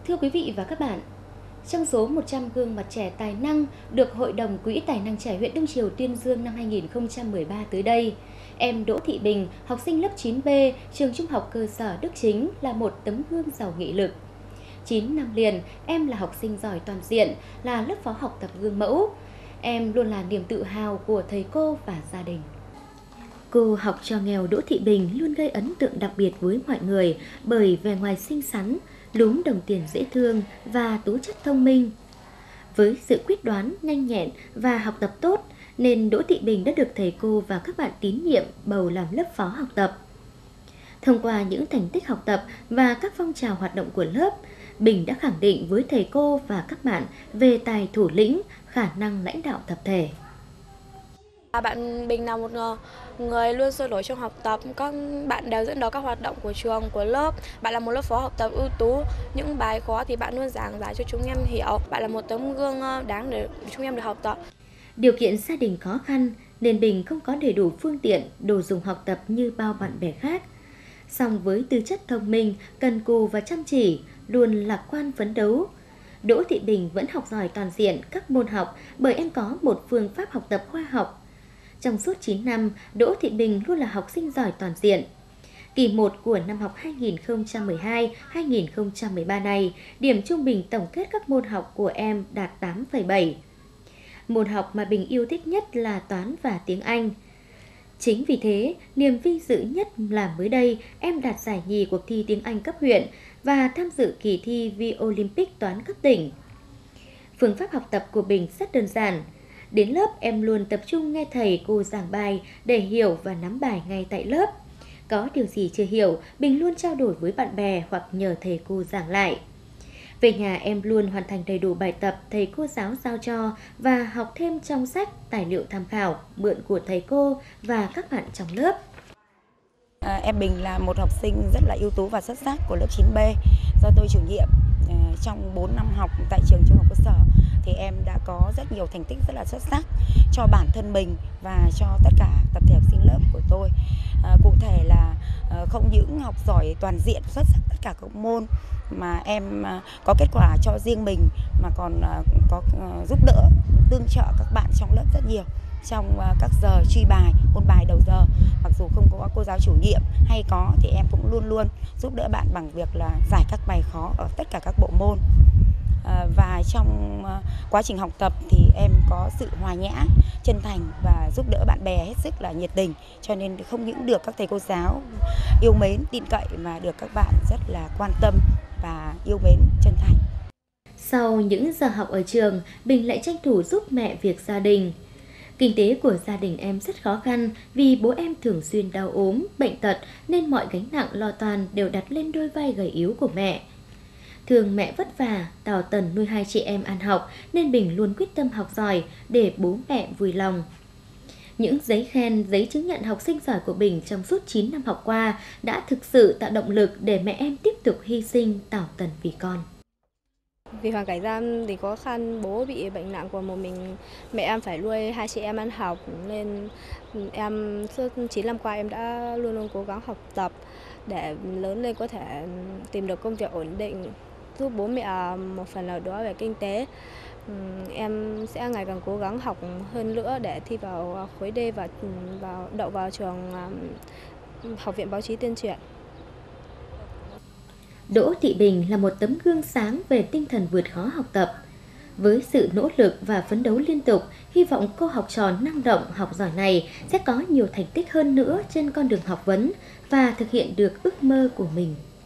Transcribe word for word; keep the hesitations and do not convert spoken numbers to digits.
Thưa quý vị và các bạn, trong số một trăm gương mặt trẻ tài năng được Hội đồng Quỹ Tài năng trẻ huyện Đông Triều tuyên dương năm hai nghìn không trăm mười ba tới đây, em Đỗ Thị Bình, học sinh lớp chín B, trường Trung học cơ sở Đức Chính là một tấm gương giàu nghị lực. chín năm liền, em là học sinh giỏi toàn diện, là lớp phó học tập gương mẫu. Em luôn là niềm tự hào của thầy cô và gia đình. Cô học trò nghèo Đỗ Thị Bình luôn gây ấn tượng đặc biệt với mọi người bởi vẻ ngoài xinh xắn, lúm đồng tiền dễ thương và tố chất thông minh. Với sự quyết đoán, nhanh nhẹn và học tập tốt nên Đỗ Thị Bình đã được thầy cô và các bạn tín nhiệm bầu làm lớp phó học tập. Thông qua những thành tích học tập và các phong trào hoạt động của lớp, Bình đã khẳng định với thầy cô và các bạn về tài thủ lĩnh, khả năng lãnh đạo tập thể. Bạn Bình là một người luôn sôi nổi trong học tập, các bạn đều dẫn đầu các hoạt động của trường, của lớp. Bạn là một lớp phó học tập ưu tú, những bài khó thì bạn luôn giảng giải cho chúng em hiểu. Bạn là một tấm gương đáng để chúng em được học tập. Điều kiện gia đình khó khăn nên Bình không có đầy đủ phương tiện, đồ dùng học tập như bao bạn bè khác. Song với tư chất thông minh, cần cù và chăm chỉ, luôn lạc quan phấn đấu, Đỗ Thị Bình vẫn học giỏi toàn diện các môn học bởi em có một phương pháp học tập khoa học. Trong suốt chín năm, Đỗ Thị Bình luôn là học sinh giỏi toàn diện. Kỳ một của năm học hai nghìn không trăm mười hai hai nghìn không trăm mười ba này, điểm trung bình tổng kết các môn học của em đạt tám phẩy bảy. Môn học mà Bình yêu thích nhất là toán và tiếng Anh. Chính vì thế, niềm vinh dự nhất là mới đây em đạt giải nhì cuộc thi tiếng Anh cấp huyện và tham dự kỳ thi vi Olympic toán cấp tỉnh. Phương pháp học tập của Bình rất đơn giản. Đến lớp em luôn tập trung nghe thầy cô giảng bài để hiểu và nắm bài ngay tại lớp. Có điều gì chưa hiểu, Bình luôn trao đổi với bạn bè hoặc nhờ thầy cô giảng lại. Về nhà em luôn hoàn thành đầy đủ bài tập thầy cô giáo giao cho và học thêm trong sách, tài liệu tham khảo, mượn của thầy cô và các bạn trong lớp. À, em Bình là một học sinh rất là ưu tú và xuất sắc của lớp chín B. Do tôi chủ nhiệm à, trong bốn năm học tại trường Trung học cơ sở thì em đã có rất nhiều thành tích rất là xuất sắc cho bản thân mình và cho tất cả tập thể học sinh lớp của tôi. À, cụ thể là à, không những học giỏi toàn diện, xuất sắc tất cả các môn mà em à, có kết quả cho riêng mình mà còn à, có à, giúp đỡ, tương trợ các bạn trong lớp rất nhiều. Trong các giờ truy bài, ôn bài đầu giờ, mặc dù không có cô giáo chủ nhiệm hay có thì em cũng luôn luôn giúp đỡ bạn bằng việc là giải các bài khó ở tất cả các bộ môn. À, và trong quá trình học tập thì em có sự hòa nhã, chân thành và giúp đỡ bạn bè hết sức là nhiệt tình, cho nên không những được các thầy cô giáo yêu mến, tin cậy mà được các bạn rất là quan tâm và yêu mến, chân thành. Sau những giờ học ở trường, Bình lại tranh thủ giúp mẹ việc gia đình. Kinh tế của gia đình em rất khó khăn vì bố em thường xuyên đau ốm, bệnh tật nên mọi gánh nặng lo toan đều đặt lên đôi vai gầy yếu của mẹ. Thường mẹ vất vả, tào tần nuôi hai chị em ăn học nên Bình luôn quyết tâm học giỏi để bố mẹ vui lòng. Những giấy khen, giấy chứng nhận học sinh giỏi của Bình trong suốt chín năm học qua đã thực sự tạo động lực để mẹ em tiếp tục hy sinh tào tần vì con. Vì hoàn cảnh gia đình khó khăn, bố bị bệnh nặng của một mình, mẹ em phải nuôi hai chị em ăn học nên em suốt chín năm qua em đã luôn luôn cố gắng học tập để lớn lên có thể tìm được công việc ổn định, giúp bố mẹ một phần nào đó về kinh tế. Em sẽ ngày càng cố gắng học hơn nữa để thi vào khối D và vào đậu vào trường Học viện Báo chí Tuyên truyền. Đỗ Thị Bình là một tấm gương sáng về tinh thần vượt khó học tập. Với sự nỗ lực và phấn đấu liên tục, hy vọng cô học trò năng động, học giỏi này sẽ có nhiều thành tích hơn nữa trên con đường học vấn và thực hiện được ước mơ của mình.